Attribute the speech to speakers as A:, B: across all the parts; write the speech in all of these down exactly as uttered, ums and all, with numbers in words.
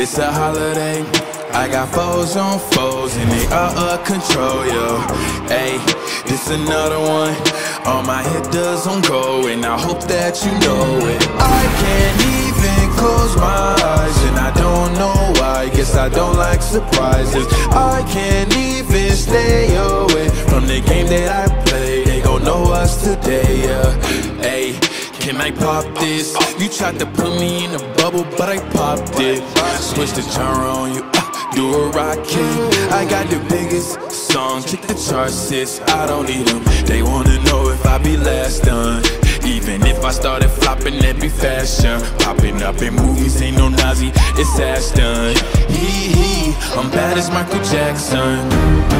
A: it's a holiday. I got foes on foes and they out of control, yo. Hey, this another one. All my hitters on go and I hope that you know it. I can't even close my eyes and I don't know why. Guess I don't like surprises. I can't even stay away from the game that I play. They gon' know us today, yeah. Hey, can I pop this? You tried to put me in a bubble, but I popped it. Switch the genre on you, uh, do a rocket. I got the biggest song, kick the charts, sis. I don't need them. They wanna know if I be last done. Even if I started flopping, that'd be fashion. Popping up in movies, ain't no Nazi, it's Ashton. Hee hee, I'm bad as Michael Jackson.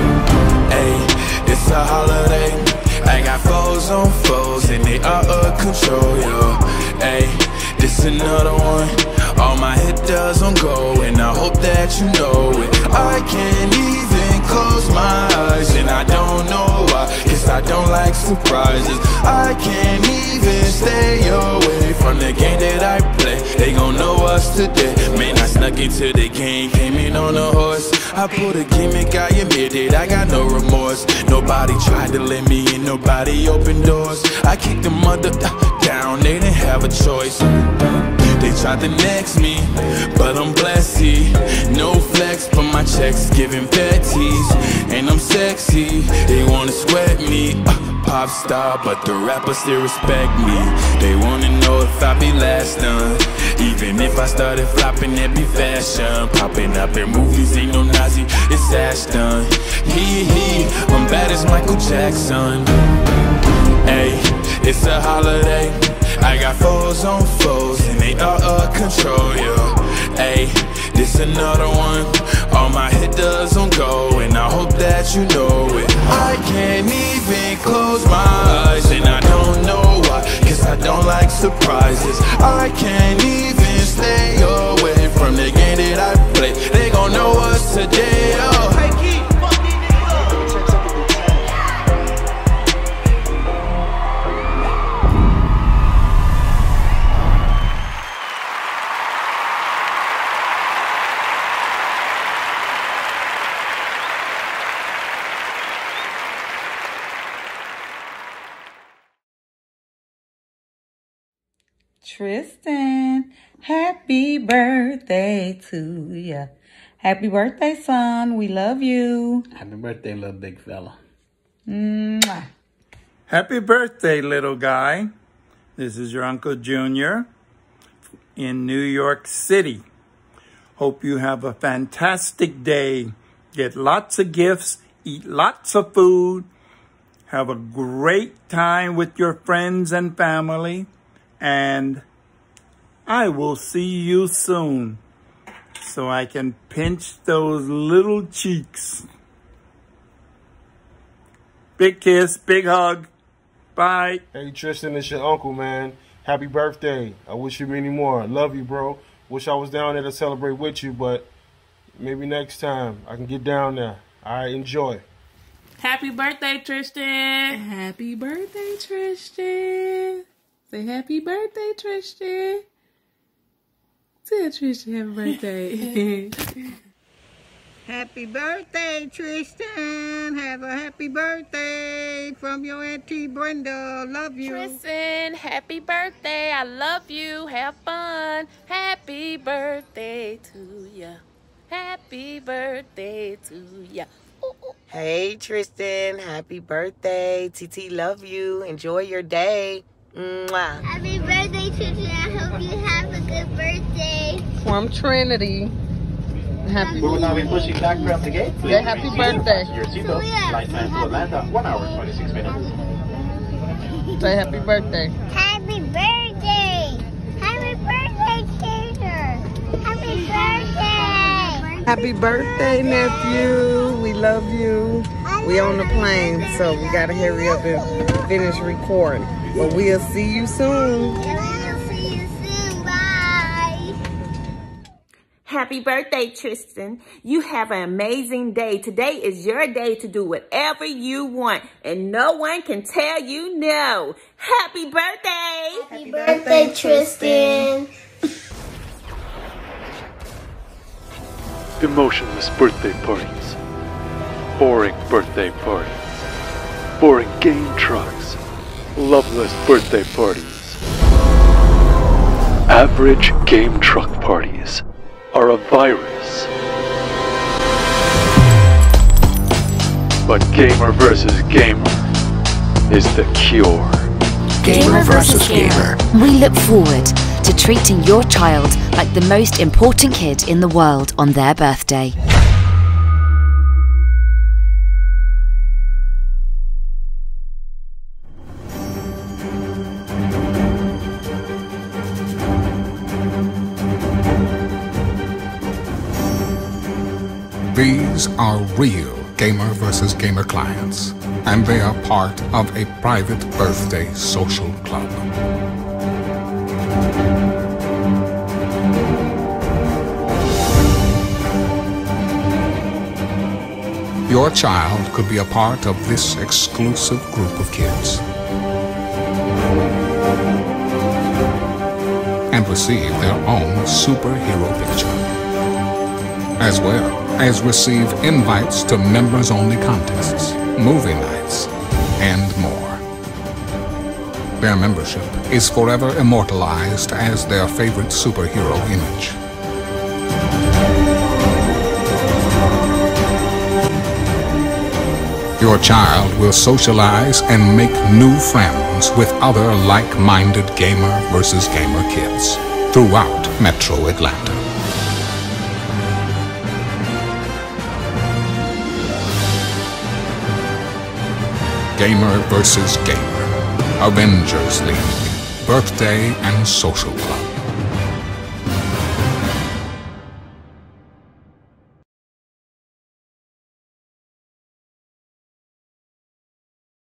A: Ayy, it's a holiday. I got foes on foes and they out of control, yo. Ayy, this another one. All my hitters on go and I hope that you know it. I can't even close my eyes and I don't know why. Guess I don't like surprises. I can't even stay away from the game that I play. They gon' know us today. Man, I snuck into the game, came in on a horse. I pulled a gimmick, I admit it, I got no remorse. Nobody tried to let me in, nobody opened doors. I kicked the mother down, they didn't have a choice. They tried to next me, but I'm blessed. No flex, but my checks giving petties. And I'm sexy, they wanna sweat me. uh, Pop star, but the rappers still respect me. They wanna know if I be last done. Even if I started flopping, that'd be fashion. Popping up in movies, ain't no Nazi, it's Ashton. Hee hee, I'm bad as Michael Jackson. Ayy, it's a holiday. I got foes on foes and they out of control, yo. Ayy, this another one. All my hitters on go and I hope that you know it. I can't even close my eyes and I don't know why. Guess I don't like surprises. I can't even stay away from the game that I play. They gon' know us today, yo.
B: Tristan, happy birthday to ya. Happy birthday, son. We love you.
C: Happy birthday, little big fella.
B: Mwah.
D: Happy birthday, little guy. This is your Uncle Junior in New York City. Hope you have a fantastic day. Get lots of gifts, eat lots of food, have a great time with your friends and family, and I will see you soon so I can pinch those little cheeks. Big kiss, big hug. Bye.
E: Hey, Tristan, it's your uncle, man. Happy birthday. I wish you many more. I love you, bro. Wish I was down there to celebrate with you, but maybe next time I can get down there. All right, enjoy.
F: Happy birthday, Tristan.
B: Happy birthday, Tristan. Say happy birthday, Tristan. Tell Tristan happy birthday.
G: Happy birthday, Tristan. Have a happy birthday from your Auntie Brenda. Love you.
F: Tristan, happy birthday. I love you. Have fun. Happy birthday to ya. Happy birthday to ya. Ooh, ooh.
H: Hey, Tristan. Happy birthday. T T, love you. Enjoy your day. Mwah.
I: Happy birthday, Tristan. I hope you have a good birthday.
B: From Trinity. Happy
J: We will now be pushing back from the gate.
B: Yeah, happy birthday.
J: Your seatbelt. Flight time to Atlanta, one hour, twenty-six minutes.
B: Say happy birthday.
I: Happy birthday. Happy birthday, Taylor. Happy birthday.
B: Happy birthday, nephew. We love you. We on the plane, so we gotta hurry up and finish recording. But we'll see you soon.
I: We'll see you soon. Bye.
K: Happy birthday, Tristan. You have an amazing day. Today is your day to do whatever you want, and no one can tell you no. Happy birthday.
I: Happy birthday, Tristan.
L: Emotionless birthday parties. Boring birthday parties. Boring game trucks. Loveless birthday parties. Average game truck parties are a virus. But Gamer versus Gamer is the cure.
M: Gamer versus Gamer. We look forward to treating your child like the most important kid in the world on their birthday.
N: These are real Gamer versus Gamer clients, and they are part of a private birthday social club. Your child could be a part of this exclusive group of kids and receive their own superhero picture, as well as receive invites to members-only contests, movie nights, and more. Their membership is forever immortalized as their favorite superhero image. Your child will socialize and make new friends with other like-minded Gamer versus Gamer kids throughout Metro Atlanta. Gamer versus Gamer, Avengers League, Birthday and Social Club.